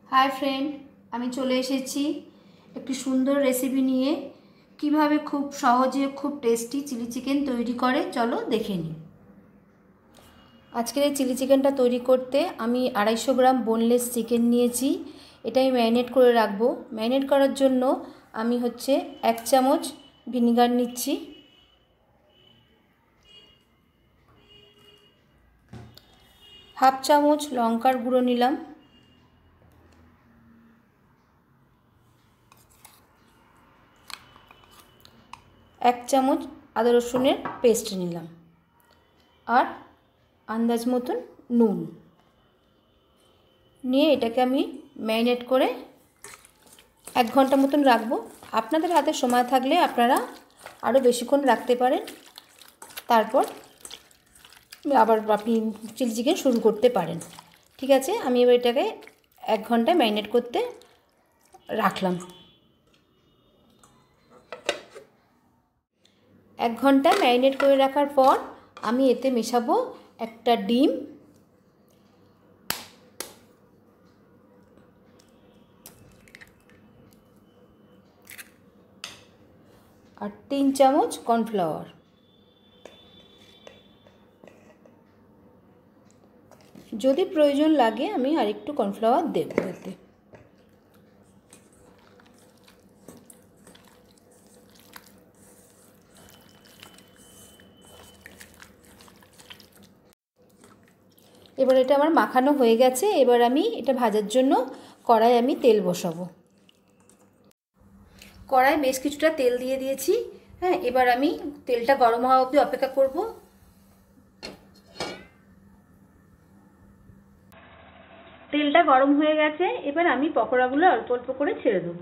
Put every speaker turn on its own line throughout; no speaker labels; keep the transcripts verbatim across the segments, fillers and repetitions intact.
Hi friend, আমি চলে এসেছি একটি সুন্দর রেসিপি নিয়ে। কিভাবে খুব সহজে খুব টেস্টি চিলি চিকেন তৈরি করে চলো দেখে নিই। আজকের এই চিলি চিকেনটা তৈরি করতে আমি আড়াইশো গ্রাম বোনলেস চিকেন নিয়েছি। এটাই ম্যারিনেট করে রাখবো। ম্যারিনেট করার জন্য আমি হচ্ছে এক চামচ ভিনিগার নিচ্ছি, হাফ চামচ লঙ্কার গুঁড়ো নিলাম, এক চামচ আদা রসুনের পেস্ট নিলাম আর আন্দাজ মতন নুন নিয়ে এটাকে আমি ম্যারিনেট করে এক ঘন্টা মতন রাখবো। আপনাদের হাতে সময় থাকলে আপনারা আরও বেশিক্ষণ রাখতে পারেন, তারপর আবার আপনি চিলি চিকেন শুরু করতে পারেন। ঠিক আছে, আমি এবার এটাকে এক ঘন্টা ম্যারিনেট করতে রাখলাম। এক ঘন্টা ম্যারিনেট করে রাখার পর আমি এতে মেশাবো একটা ডিম, আর তিন চামচ কর্নফ্লাওয়ার। যদি প্রয়োজন লাগে আমি আরেকটু কর্নফ্লাওয়ার দেব এতে। এবার এটা আমার মাখানো হয়ে গেছে। এবার আমি এটা ভাজার জন্য কড়াই আমি তেল বসাবো। কড়াই বেশ কিছুটা তেল দিয়ে দিয়েছি। হ্যাঁ, এবার আমি তেলটা গরম হওয়া অবধি অপেক্ষা করব। তেলটা গরম হয়ে গেছে, এবার আমি পকোড়াগুলো অল্প অল্প করে ছেড়ে দেবো।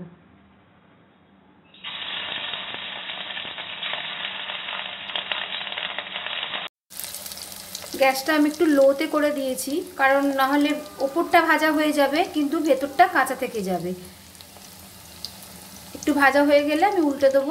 গ্যাসটা আমি একটু লোতে করে দিয়েছি, কারণ না হলে ওপরটা ভাজা হয়ে যাবে কিন্তু ভেতরটা কাঁচা থেকে যাবে। একটু ভাজা হয়ে গেলে আমি উল্টে দেবো।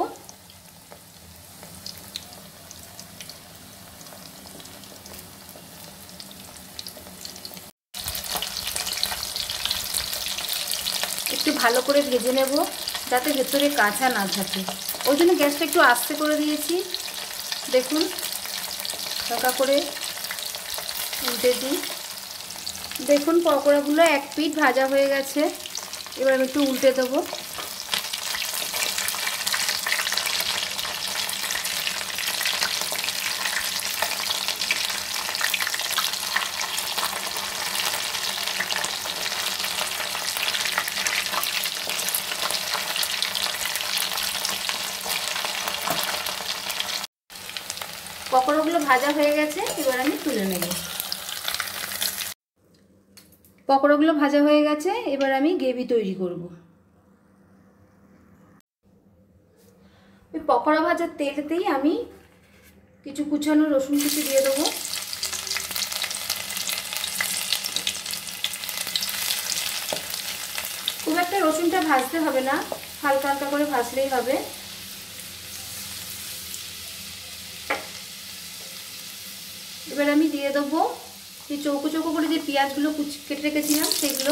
একটু ভালো করে ভেজে নেব যাতে ভেতরে কাঁচা না থাকে, ওই জন্য গ্যাসটা একটু আস্তে করে দিয়েছি। দেখুন, হালকা করে উল্টে দিই। দেখুন পকোড়াগুলো এক পিঠ ভাজা হয়ে গেছে। এবার আমি একটু উল্টে দেবো। পকোড়াগুলো ভাজা হয়ে গেছে, এবার আমি তুলে নেব। পকোড়াগুলো ভাজা হয়ে গেছে, এবার আমি গ্রেভি তৈরি করব। ওই পকোড়া ভাজার তেলেতেই আমি কিছু কুচানো রসুন কুচি দিয়ে দেবো। খুব একটা রসুনটা ভাজতে হবে না, হালকা হালকা করে ভাজলেই হবে। এবার আমি দিয়ে দেবো যে চৌকো চৌকো করে যে পেঁয়াজগুলো কেটে রেখেছিলাম সেগুলো।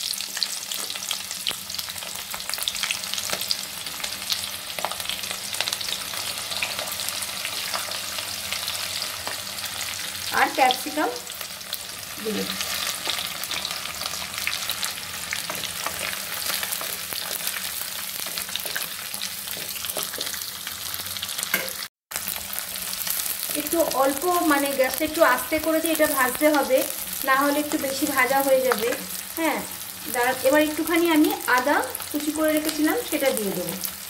আর ক্যাপসিকাম দিয়ে একটু অল্প, মানে গ্যাসটা একটু আস্তে করে দিয়ে এটা ভাজতে হবে, না হলে একটু বেশি ভাজা হয়ে যাবে। হ্যাঁ, এবার একটুখানি আমি আদা কুচি করে রেখেছিলাম সেটা দিয়ে দেবো।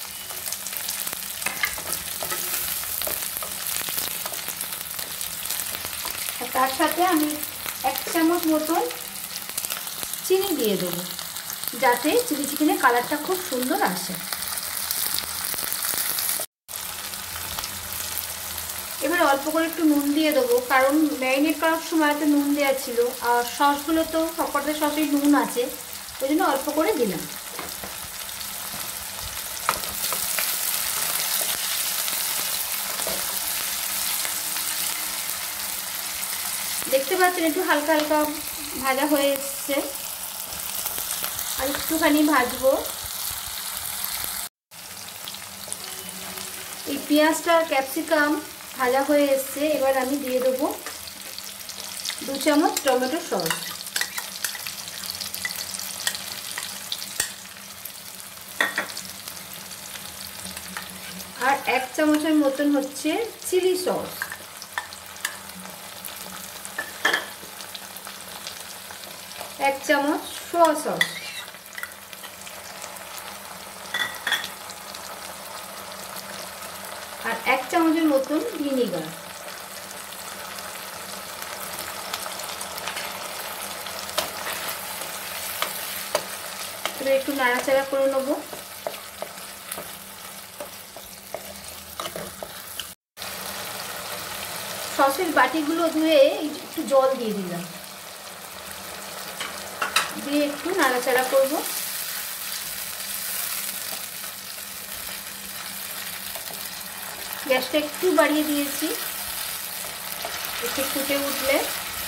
তার সাথে আমি এক চামচ মতন চিনি দিয়ে দেবো, যাতে চিলি চিকেনের কালারটা খুব সুন্দর আসে। এবার অল্প করে একটু নুন দিয়ে দেবো, কারণ ম্যারিনেট করার সময় তো নুন দেওয়া ছিল, আর সসগুলো তো সবকটা সসেই নুন আছে, ওই জন্য অল্প করে দিলাম। দেখতে পাচ্ছেন একটু হালকা হালকা ভাজা হয়ে এসছে। আর আর একটুখানি ভাজবো। এই পেঁয়াজটা আর ক্যাপসিকাম ভাজা হয়ে এসছে। এবার আমি দিয়ে দেবো দু চামচ টমেটো সস, আর এক চামচের মতন হচ্ছে চিলি সস, এক চামচ সোয়া সস, আর এক চামচের মতন ভিনিগার। এবার একটু নাড়াচাড়া করে নেবো। সসের বাটিগুলো ধুয়ে একটু জল দিয়ে দিলাম, দিয়ে একটু নাড়াচাড়া করব। গ্যাসটা একটু বাড়িয়ে দিয়েছি। একটু ফুটে উঠলে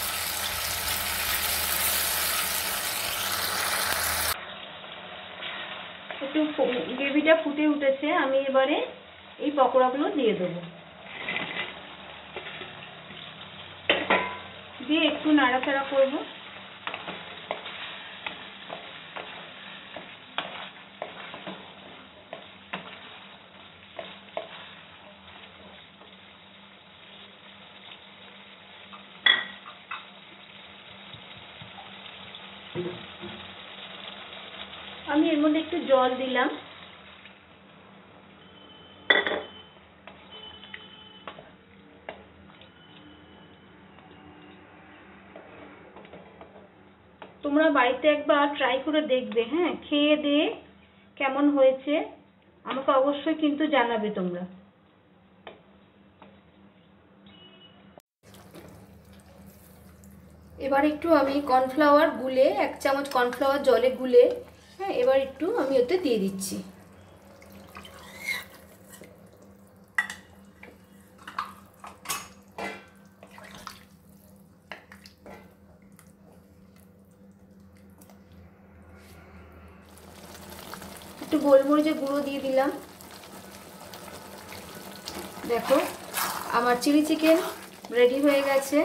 একটু গ্রেভিটা ফুটে উঠেছে, আমি এবারে এই পকোড়াগুলো দিয়ে দেবো, দিয়ে একটু নাড়াচাড়া করব। আমি এর মধ্যে একটু জল দিলাম। তোমরা বাড়িতে একবার ট্রাই করে দেখবে, হ্যাঁ, খেয়ে দিয়ে কেমন হয়েছে আমাকে অবশ্যই কিন্তু জানাবে তোমরা। এবার একটু আমি কর্নফ্লাওয়ার গুলে, এক চামচ কর্নফ্লাওয়ার জলে গুলে, হ্যাঁ, এবার একটু আমি ওতে দিয়ে দিচ্ছি। একটু গোলমরিচের গুঁড়ো দিয়ে দিলাম। দেখো আমার চিলি চিকেন রেডি হয়ে গেছে।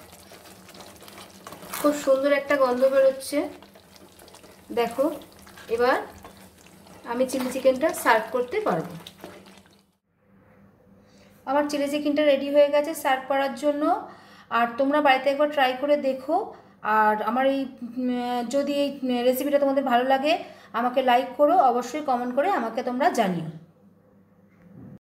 খুব সুন্দর একটা গন্ধ বেরোচ্ছে। দেখো এবার আমি চিলি চিকেনটা সার্ভ করতে পারবো। আমার চিলি চিকেনটা রেডি হয়ে গেছে সার্ভ করার জন্য। আর তোমরা বাড়িতে একবার ট্রাই করে দেখো। আর আমার এই যদি এই রেসিপিটা তোমাদের ভালো লাগে আমাকে লাইক করো, অবশ্যই কমেন্ট করে আমাকে তোমরা জানিও।